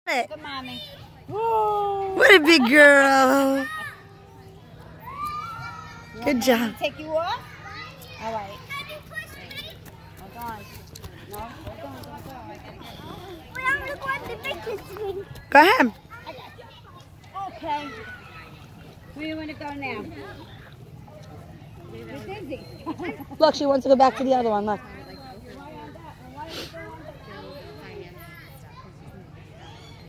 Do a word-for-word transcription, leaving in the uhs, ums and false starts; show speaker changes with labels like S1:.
S1: Look at mommy. Whoa. What a big girl. Good job.
S2: Take you off? All right. Hold on. No, hold on, hold on.
S1: Go ahead.
S2: Okay. Where do you want to go now? Where's Izzy?
S1: Look, she wants to go back to the other one. Look.